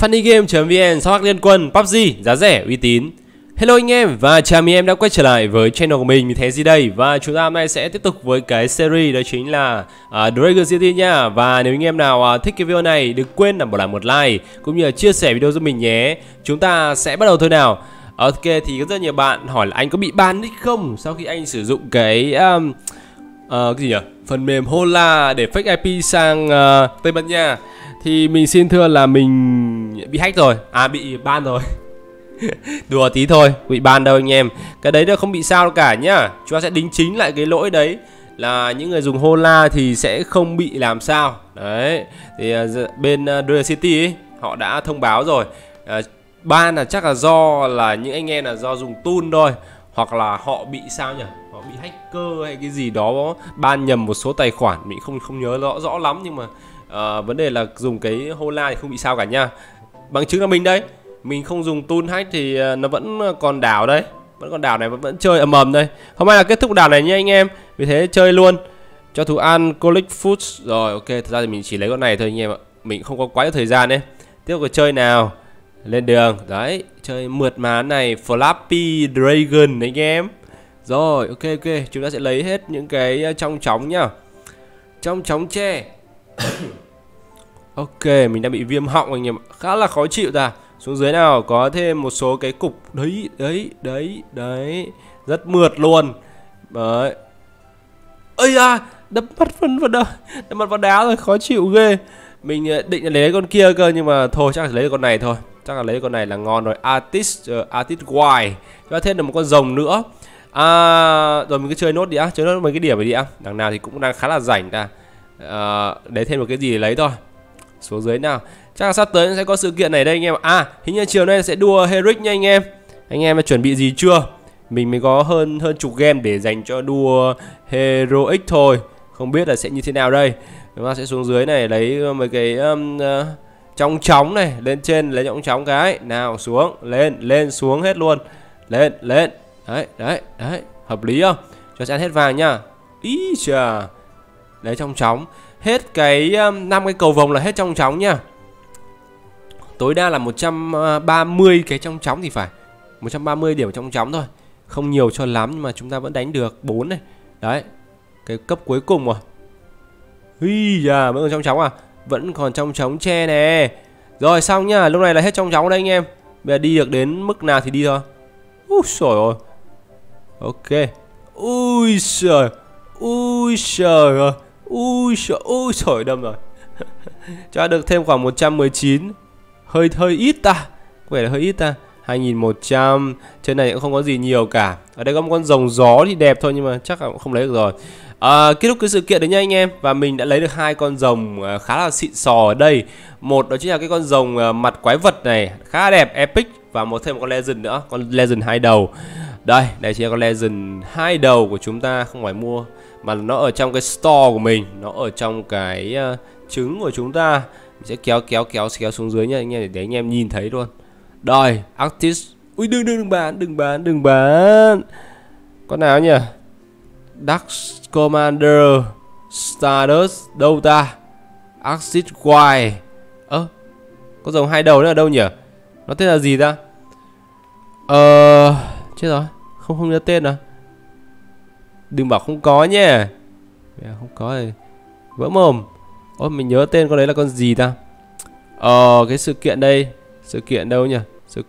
funnygame.vn, sao liên quân PUBG giá rẻ uy tín. Hello anh em và chào mừng em đã quay trở lại với channel của mình thế gì đây. Và chúng ta hôm nay sẽ tiếp tục với cái series đó chính là Dragon City nha. Và nếu anh em nào thích cái video này, đừng quên là bỏ lại một like cũng như là chia sẻ video giúp mình nhé. Chúng ta sẽ bắt đầu thôi nào. Ok, thì có rất nhiều bạn hỏi là anh có bị ban nick không sau khi anh sử dụng cái cái gì nhỉ? Phần mềm Hola để fake IP sang Tây Ban Nha. Thì mình xin thưa là mình bị hack rồi, bị ban rồi. Đùa tí thôi, bị ban đâu anh em. Cái đấy nó không bị sao đâu cả nhá. Chúng ta sẽ đính chính lại cái lỗi đấy, là những người dùng Hola thì sẽ không bị làm sao. Đấy, thì bên Dragon City ấy, họ đã thông báo rồi. Ban là chắc là do là những anh em là do dùng tool thôi, hoặc là họ bị sao nhỉ? Họ bị hacker hay cái gì đó, ban nhầm một số tài khoản, mình không nhớ rõ lắm, nhưng mà vấn đề là dùng cái Hola thì không bị sao cả nha. Bằng chứng là mình đây, mình không dùng tool hack thì nó vẫn còn đảo đây, vẫn còn đảo này, vẫn chơi ầm đây. Hôm nay là kết thúc đảo này nha anh em, vì thế chơi luôn cho thú ăn collect food rồi. Ok, thật ra thì mình chỉ lấy con này thôi anh em ạ, mình không có quá nhiều thời gian đấy. Tiếp tục chơi nào, lên đường đấy, chơi mượt mà này, Flappy Dragon anh em. Rồi ok, chúng ta sẽ lấy hết những cái trong chóng nhá, trong chóng tre. Ok, mình đang bị viêm họng anh em, khá là khó chịu ta. Xuống dưới nào, có thêm một số cái cục đấy, rất mượt luôn. Đấy. Ây da, đập mặt vào đá rồi, khó chịu ghê. Mình định lấy con kia cơ, nhưng mà thôi chắc là lấy con này thôi. Chắc là lấy con này là ngon rồi. Artist Wide. Chúng ta thêm được một con rồng nữa. Rồi mình cứ chơi nốt đi á, chơi nốt mấy cái điểm này đi á. Đằng nào thì cũng đang khá là rảnh ta. Để thêm một cái gì để lấy thôi. Xuống dưới nào. Chắc là sắp tới sẽ có sự kiện này đây anh em. Hình như chiều nay sẽ đua Heric nha anh em. Anh em đã chuẩn bị gì chưa? Mình mới có hơn chục game để dành cho đua Heroic thôi. Không biết là sẽ như thế nào đây. Chúng ta sẽ xuống dưới này lấy mấy cái trong chóng này, lên trên lấy trong chóng cái. Nào xuống, lên xuống hết luôn. Lên. Đấy, hợp lý không? Cho sẽ ăn hết vàng nhá. Ý chà. Lấy trong chóng. Hết cái 5 cái cầu vồng là hết trong chóng nhá. Tối đa là 130 cái trong chóng thì phải. 130 điểm trong chóng thôi. Không nhiều cho lắm nhưng mà chúng ta vẫn đánh được 4 này. Đấy. Cái cấp cuối cùng rồi. Ui da, vẫn còn trong chóng à? Vẫn còn trong chóng tre nè. Rồi xong nhá, lúc này là hết trong chóng đây anh em. Bây giờ đi được đến mức nào thì đi thôi. Úi trời ơi. Ok. Ui trời. Ui trời, đâm rồi. Cho được thêm khoảng 119. Hơi ít ta. Có vẻ là hơi ít ta. 2100. Trên này cũng không có gì nhiều cả. Ở đây có một con rồng gió thì đẹp thôi, nhưng mà chắc là cũng không lấy được rồi. Kết thúc cái sự kiện đấy nha anh em. Và mình đã lấy được 2 con rồng khá là xịn sò ở đây. Một đó chính là cái con rồng mặt quái vật này, khá là đẹp, epic. Và thêm một con legend nữa, con legend 2 đầu. Đây chính là con legend 2 đầu của chúng ta, không phải mua mà nó ở trong cái store của mình, nó ở trong cái trứng của chúng ta. Mình sẽ kéo xuống dưới nha anh em, để anh em nhìn thấy luôn. Đây, artist. Ui đừng bán. Con nào nhỉ? Dark Commander Stardust đâu ta? Artist Wide. Có rồng 2 đầu nữa ở đâu nhỉ? Nó tên là gì ta? Chết rồi, không nhớ tên à? Đừng bảo không có nhé. Không có thì vỡ mồm. Mình nhớ tên con đấy là con gì ta? Cái sự kiện đây. Sự kiện đâu nhỉ? Sự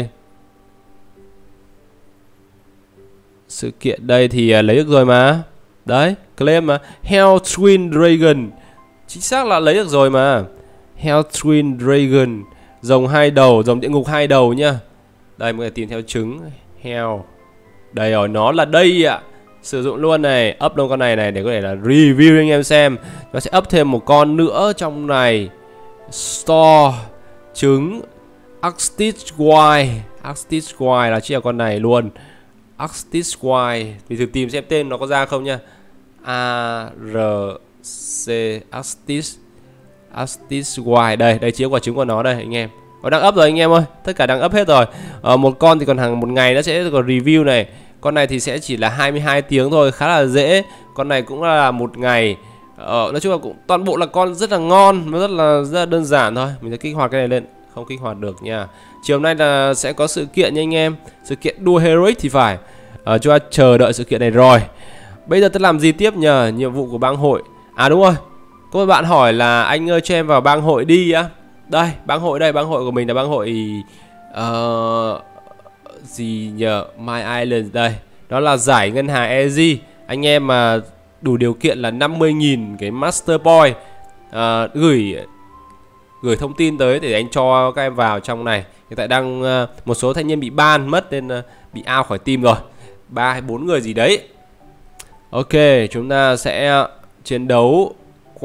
kiện đây thì lấy được rồi mà. Đấy, claim mà. Hell Twin Dragon. Chính xác là lấy được rồi mà. Hell Twin Dragon. Rồng 2 đầu, rồng địa ngục 2 đầu nhá. Đây, mọi người tìm theo trứng. Hell. Đây rồi, nó là đây ạ. Sử dụng luôn này, up luôn con này để có thể là review anh em xem. Nó sẽ up thêm một con nữa trong này. Store trứng Artist Wide là chỉ là con này luôn. Artist Wide. Mình thử tìm xem tên nó có ra không nha. ARC Artist Wide. Đây chỉ quả trứng của nó đây anh em. Nó đang up rồi anh em ơi, tất cả đang up hết rồi. Một con thì còn hàng một ngày nó sẽ có review này. Con này thì sẽ chỉ là 22 tiếng thôi, khá là dễ. Con này cũng là một ngày. Nói chung là cũng toàn bộ là con rất là ngon, nó rất là đơn giản thôi. Mình sẽ kích hoạt cái này lên. không kích hoạt được nha. Chiều nay là sẽ có sự kiện nha anh em, sự kiện đua Heroic thì phải. Chúng ta chờ đợi sự kiện này rồi. Bây giờ tôi làm gì tiếp nhờ? Nhiệm vụ của bang hội. À đúng rồi, có một bạn hỏi là anh ơi cho em vào bang hội đi á. Đây, bang hội đây, bang hội của mình là bang hội gì nhờ? My Island đây. Đó là giải ngân hàng EZ. Anh em mà đủ điều kiện là 50.000 cái Master Point, gửi thông tin tới để anh cho các em vào trong này. Hiện tại đang một số thanh niên bị ban mất nên bị out khỏi team rồi. 3 hay 4 người gì đấy. Ok, chúng ta sẽ chiến đấu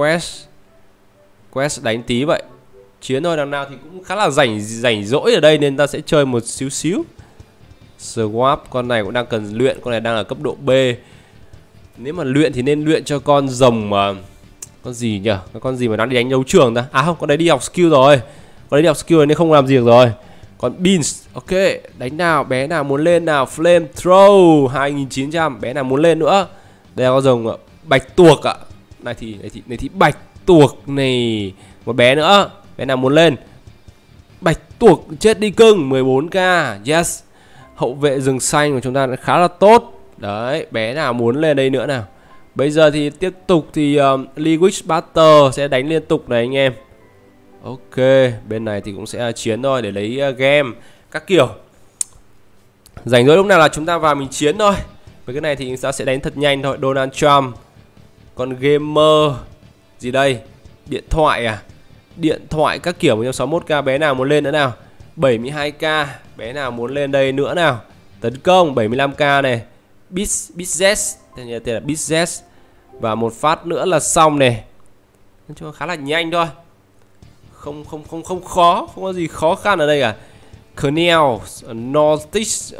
quest đánh tí vậy. Chiến thôi, đằng nào thì cũng khá là rảnh rỗi ở đây nên ta sẽ chơi một xíu. Swap, con này cũng đang cần luyện, con này đang ở cấp độ B. Nếu mà luyện thì nên luyện cho con rồng mà con gì nhỉ? Con gì mà đang đi đánh đấu trường ta? À không, con đấy đi học skill rồi. Con đấy đi học skill nên không làm gì được rồi. Còn Beans, ok, đánh nào, bé nào muốn lên nào, Flame Throw 2900, bé nào muốn lên nữa. Đây là con rồng bạch tuộc ạ. Này thì bạch tuộc này, một bé nữa, bé nào muốn lên. Bạch tuộc chết đi cưng, 14k, yes. Hậu vệ rừng xanh của chúng ta khá là tốt. Đấy, bé nào muốn lên đây nữa nào. Bây giờ thì tiếp tục thì Liquid Battle sẽ đánh liên tục này anh em. Ok, bên này thì cũng sẽ chiến thôi để lấy game các kiểu. Rảnh rỗi lúc nào là chúng ta vào mình chiến thôi. Với cái này thì chúng ta sẽ đánh thật nhanh thôi. Donald Trump. Còn gamer gì đây? Điện thoại à? Điện thoại các kiểu 161k, bé nào muốn lên nữa nào? 72k, bé nào muốn lên đây nữa nào? Tấn công 75k này. Bizzes, tên là Bizzes. Và một phát nữa là xong này. Nói chung là khá là nhanh thôi. Không khó, không có gì khó khăn ở đây cả. Kernel, Northeast,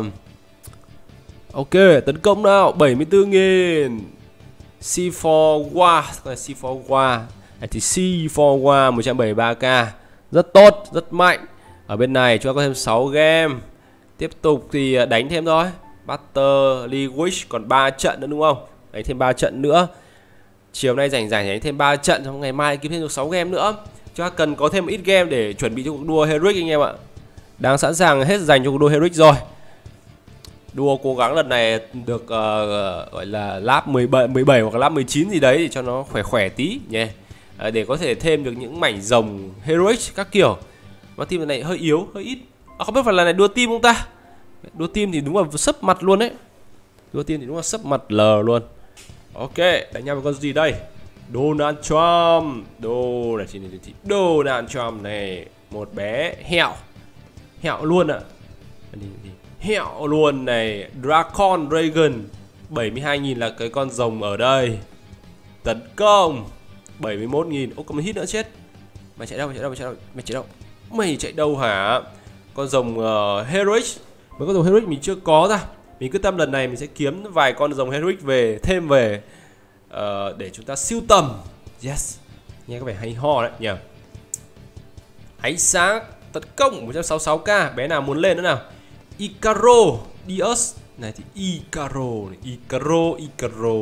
ok, tấn công nào, 74.000. C4 War, C4 War. Thì C4 War 173k. Rất tốt, rất mạnh. Ở bên này chúng ta có thêm 6 game. Tiếp tục thì đánh thêm thôi. Battle League còn 3 trận nữa đúng không? Đánh thêm 3 trận nữa. Chiều nay rảnh đánh thêm 3 trận, trong ngày mai kiếm thêm được 6 game nữa. Chúng ta cần có thêm một ít game để chuẩn bị cho cuộc đua Heroic anh em ạ. Đang sẵn sàng hết dành cho cuộc đua Heroic rồi. Đua cố gắng lần này được gọi là lap 17 hoặc lap 19 gì đấy để cho nó khỏe tí nhé. Để có thể thêm được những mảnh rồng Heroic các kiểu. Mà team này hơi yếu, hơi ít. Không biết phải lần này đua team không ta? Đua team thì đúng là sấp mặt luôn đấy. Đua team thì đúng là sấp mặt lờ luôn. Ok, đánh nhau với con gì đây? Donald Trump. Donald Trump này. Một bé hẹo. Hẹo luôn ạ. Hẹo luôn này. Dragon Dragon 72.000 là cái con rồng ở đây. Tấn công 71.000. Ô, có một hit nữa chết. Mày chạy đâu? Mày chạy đâu hả? Con rồng Heroic. Mấy con rồng Heroic mình chưa có ra. Mình cứ tâm lần này mình sẽ kiếm vài con rồng Heroic về, thêm về để chúng ta siêu tầm. Yes. Nghe có vẻ hay ho đấy nhỉ. Ánh sáng tấn công 166k. Bé nào muốn lên nữa nào? Icaro Dios. Này thì Icaro.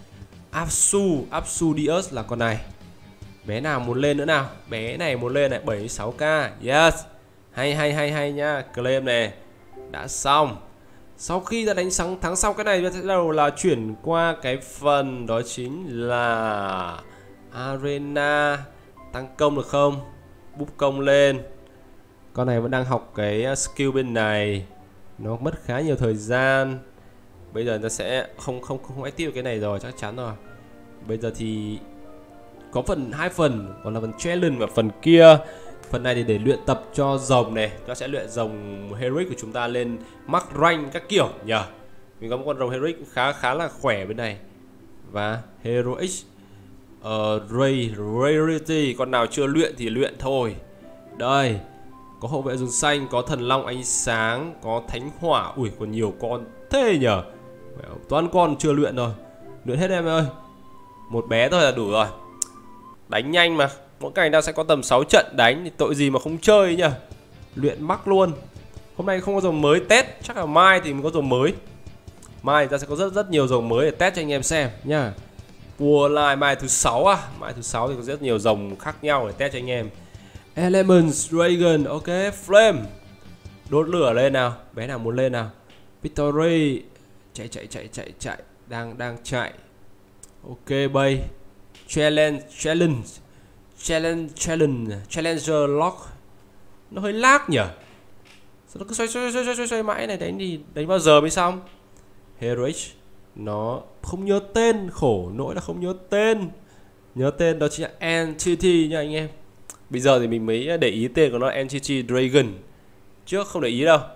Apsu Dios là con này. Bé nào muốn lên nữa nào? Bé này muốn lên này, 76k. Yes. Hay nha. Claim này đã xong. Sau khi ta đánh thắng xong cái này, ta sẽ bắt đầu là chuyển qua cái phần đó chính là Arena. Tăng công được không? Búp công lên. Con này vẫn đang học cái skill bên này. Nó mất khá nhiều thời gian. Bây giờ ta sẽ không active cái này rồi, chắc chắn rồi. Bây giờ thì có hai phần, còn là phần challenge và phần kia. Phần này thì để luyện tập cho rồng này. Chúng ta sẽ luyện rồng Heroic của chúng ta lên max rank các kiểu nhỉ. Mình có một con rồng Heroic khá là khỏe bên này. Và Heroic Rarity. Con nào chưa luyện thì luyện thôi. Đây. Có hậu vệ rừng xanh, có thần long ánh sáng, có thánh hỏa. Ui, còn nhiều con thế nhở. Toàn con chưa luyện rồi. Luyện hết em ơi. Một bé thôi là đủ rồi. Đánh nhanh mà. Mỗi ngày ta sẽ có tầm 6 trận đánh thì tội gì mà không chơi nhỉ. Luyện mắc luôn. Hôm nay không có rồng mới test, chắc là mai thì mình có rồng mới. Mai ta sẽ có rất nhiều rồng mới để test cho anh em xem nhá. Mai thứ 6 à? Mai thứ 6 thì có rất nhiều rồng khác nhau để test cho anh em. Elements Dragon. Ok, Flame. Đốt lửa lên nào. Bé nào muốn lên nào. Victory. Chạy. Đang chạy. Ok, bay. Challenger lock. Nó hơi lag nhỉ. Sao nó cứ xoay mãi này, đánh bao giờ mới xong. Heroic. Nó không nhớ tên, khổ nỗi là không nhớ tên. Nhớ tên đó chính là Entity nha anh em. Bây giờ thì mình mới để ý tên của nó, Entity Dragon. Trước không để ý đâu.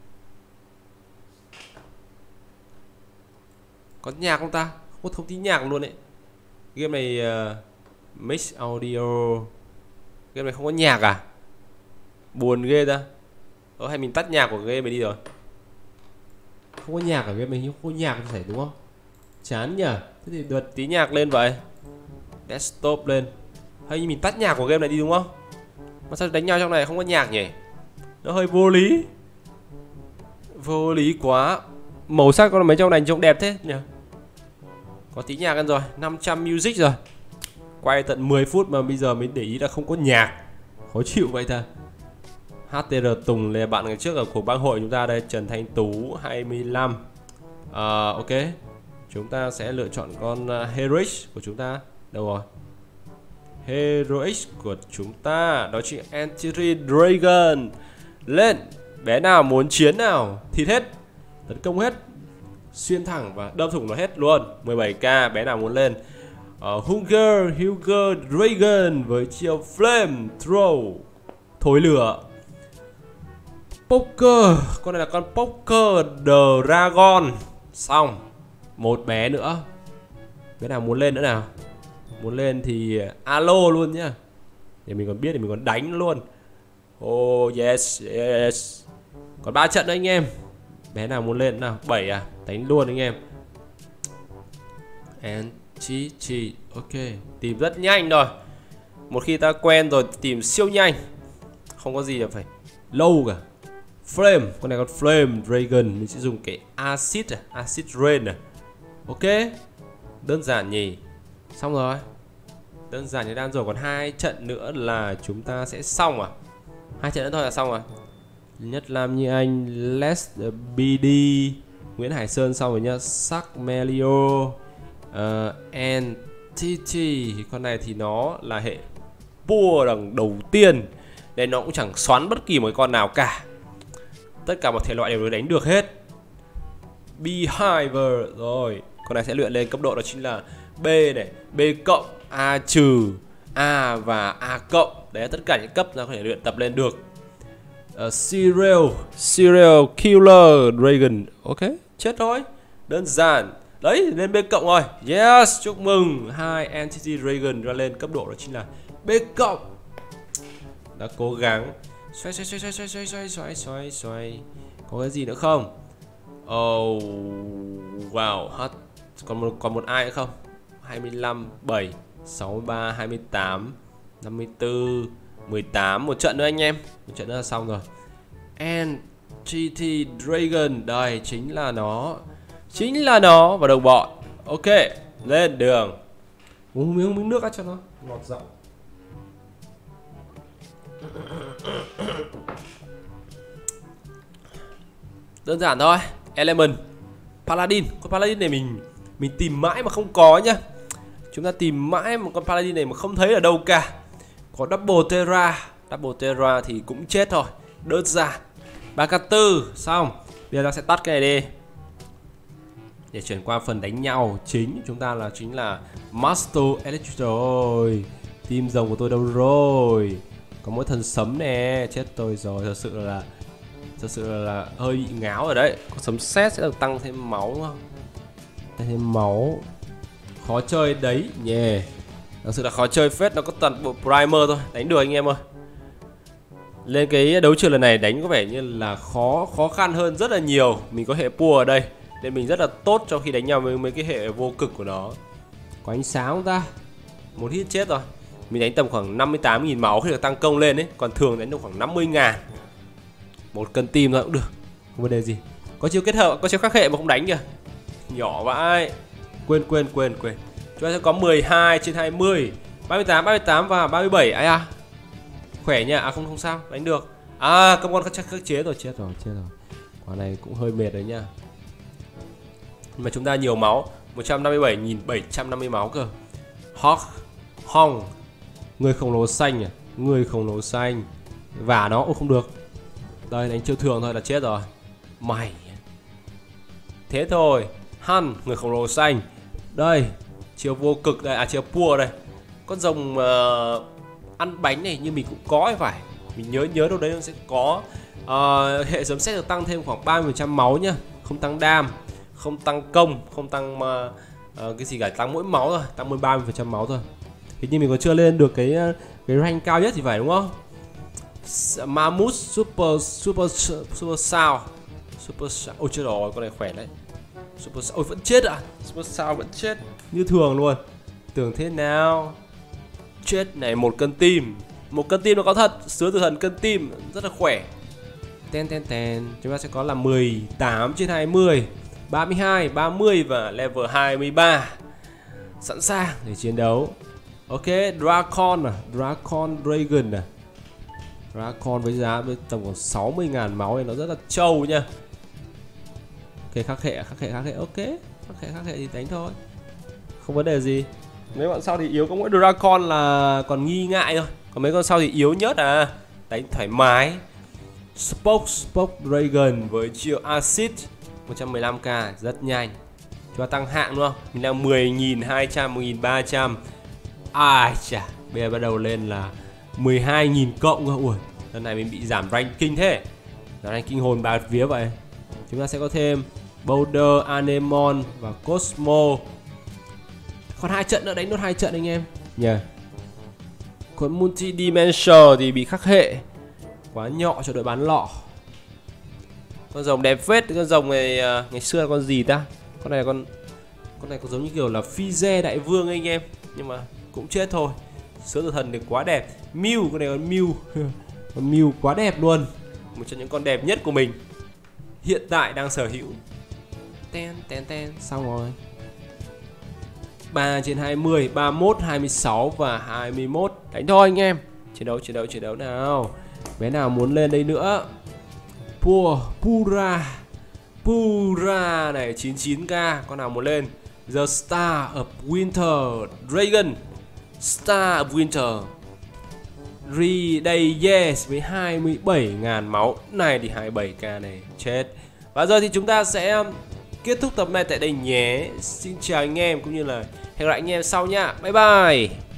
Có nhạc không ta? Không có thông tin nhạc luôn đấy. Game này mix audio. Game này không có nhạc à? Buồn ghê ta. Hay mình tắt nhạc của game này đi rồi. Không có nhạc ở game mình, không có nhạc thì phải đúng không? Chán nhỉ. Thế thì bật tí nhạc lên vậy. Desktop lên. Hay như mình tắt nhạc của game này đi đúng không? Mà sao đánh nhau trong này không có nhạc nhỉ? Nó hơi vô lý. Vô lý quá. Màu sắc con mấy trong này trông đẹp thế nhỉ? Có tí nhạc ăn rồi, 500 music rồi. Quay tận 10 phút mà bây giờ mới để ý là không có nhạc. Khó chịu vậy ta. HTR Tùng là bạn ngày trước ở của bang hội chúng ta đây. Trần Thanh Tú 25. Ok. Chúng ta sẽ lựa chọn con Heroic của chúng ta. Đâu rồi? Heroic của chúng ta đó chính Entity Dragon. Lên. Bé nào muốn chiến nào? Thịt hết. Tấn công hết. Xuyên thẳng và đâm thủng nó hết luôn. 17k. Bé nào muốn lên? Hunger Dragon với chiêu Flame Throw. Thối lửa. Poker. Con này là con Poker Dragon. Xong. Một bé nữa. Bé nào muốn lên nữa nào? Muốn lên thì alo luôn nhá. Để mình còn biết thì mình còn đánh luôn. Oh yes. Còn 3 trận nữa anh em. Bé nào muốn lên nào? 7 à? Đánh luôn anh em. Entity. Ok. Tìm rất nhanh rồi. Một khi ta quen rồi tìm siêu nhanh. Không có gì là phải lâu cả. Flame. Con này con Flame Dragon. Mình sẽ dùng cái Acid Rain à. Ok. Đơn giản nhỉ. Xong rồi. Đơn giản như đan rồi. Còn 2 trận nữa là chúng ta sẽ xong à? 2 trận nữa thôi là xong rồi. Nhất làm như anh Let's BD Nguyễn Hải Sơn xong rồi nhá. Sắc Melio Entity. Con này thì nó là hệ vua đằng đầu tiên nên nó cũng chẳng xoắn bất kỳ một con nào cả. Tất cả một thể loại đều đánh được hết. Behavior. Rồi. Con này sẽ luyện lên cấp độ đó chính là B này, B cộng, A trừ, A và A cộng. Đấy, tất cả những cấp nó có thể luyện tập lên được. Serial Killer Dragon. Ok, chết thôi. Đơn giản. Đấy, lên B cộng rồi. Yes, chúc mừng. 2 Entity Dragon ra lên cấp độ đó chính là B cộng. Đã cố gắng. Xoay. Có cái gì nữa không? Oh, wow. Còn một ai nữa không? 25, 7, 63, 28, 54, 18. Một trận nữa anh em. Một trận nữa là xong rồi. Entity Dragon. Đây, chính là nó và đồng bọn. Ok, lên đường. Uống miếng nước cho nó ngọt giọng. Đơn giản thôi. Element Paladin. Con Paladin này mình tìm mãi mà không có nhá. Chúng ta tìm mãi một con Paladin này mà không thấy ở đâu cả. Có Double Terra thì cũng chết thôi. Đơn giản. 3k4 xong. Bây giờ ta sẽ tắt cái này đi để chuyển qua phần đánh nhau chính. Chúng ta chính là Master Electric rồi. Team rồng của tôi đâu rồi? Có mỗi thần sấm nè. Chết tôi rồi. Thật sự là hơi bị ngáo rồi đấy. Có sấm sét sẽ được tăng thêm máu đúng không? Tăng thêm máu. Khó chơi đấy nhè. Thật sự là khó chơi phết. Nó có toàn bộ primer thôi. Đánh được anh em ơi. Lên cái đấu trường lần này đánh có vẻ như là khó khăn hơn rất là nhiều. Mình có hệ pua ở đây nên mình rất là tốt trong khi đánh nhau với mấy cái hệ vô cực của nó. Có ánh sáng không ta? Một hit chết rồi. Mình đánh tầm khoảng 58.000 máu khi được tăng công lên ấy. Còn thường đánh được khoảng 50.000. Một cân tim thôi cũng được. Không vấn đề gì. Có chiêu kết hợp, có chiêu khắc hệ mà không đánh kìa. Nhỏ vãi. Quên. Chúng ta sẽ có 12 trên 20, 38 và 37. Ai à? Khỏe nha. À không sao, đánh được. À cầm con khắc chế rồi, chết rồi. Quả này cũng hơi mệt đấy nha. Nhưng mà chúng ta nhiều máu, 157.750 máu cơ. Hong, người khổng lồ xanh à? Người khổng lồ xanh. Vả nó, không được. Đây đánh chiêu thường thôi là chết rồi. Mày. Thế thôi. Han, người khổng lồ xanh. Đây, chiêu vô cực đây, chiêu pua đây. Con rồng ăn bánh này như mình cũng có hay phải. Mình nhớ đâu đấy nó sẽ có. Hệ sấm sét được tăng thêm khoảng 30% máu nhá. Không tăng đam, không tăng công, không tăng cái gì cả, tăng mỗi máu thôi, tăng mỗi 30% máu thôi. Thế nhưng mình còn chưa lên được cái rank cao nhất thì phải đúng không? Mammoth Super Sound. Ôi chết rồi, con này khỏe đấy. Ôi vẫn chết à? Super Sound vẫn chết như thường luôn. Tưởng thế nào? Chết này, 1 cân tim. 1 cân tim nó có thật, sứa tử thần cân tim rất là khỏe. Ten. Chúng ta sẽ có là 18/20, 32, 30 và level 23. Sẵn sàng để chiến đấu. Ok, Dragon Dragon à. Dragon với giá với tầm khoảng 60.000 máu này nó rất là trâu nha. Ok, khắc hệ. Ok, khắc hệ thì đánh thôi, không vấn đề gì. Mấy bọn sau thì yếu, có mỗi Dragon là còn nghi ngại thôi. Còn mấy con sau thì yếu nhất à, đánh thoải mái. Spoke Dragon với chiêu Acid 115k rất nhanh. Chúng ta tăng hạng đúng không? Mình đang 10.200, 10.300. Ai chà, bây giờ bắt đầu lên là 12.000 cộng cơ. Ui, lần này mình bị giảm rank kinh thế. Giảm rank kinh hồn bạt vía vậy. Chúng ta sẽ có thêm Boulder, Anemone và Cosmo. Còn 2 trận nữa, đánh nốt 2 trận anh em nhờ. Còn Multidimension thì bị khắc hệ, quá nhọ cho đội bán lọ. Con rồng đẹp phết. Con rồng này ngày xưa là con gì ta? Con này có giống như kiểu là Phi-re đại vương anh em, nhưng mà cũng chết thôi. Sứa tử thần thì quá đẹp. Mew, con này con Mew. Con Mew quá đẹp luôn. Một trong những con đẹp nhất của mình hiện tại đang sở hữu. Ten. Xong rồi. 3/20, 31, 26 và 21. Đánh thôi anh em. Chiến đấu nào. Bé nào muốn lên đây nữa? Pura này 99k. Con nào muốn lên? The Star of Winter Dragon. Star of Winter Day Yes với 27.000 máu. Này thì 27k này chết. Và giờ thì chúng ta sẽ kết thúc tập này tại đây nhé. Xin chào anh em cũng như là hẹn gặp lại anh em sau nha. Bye bye.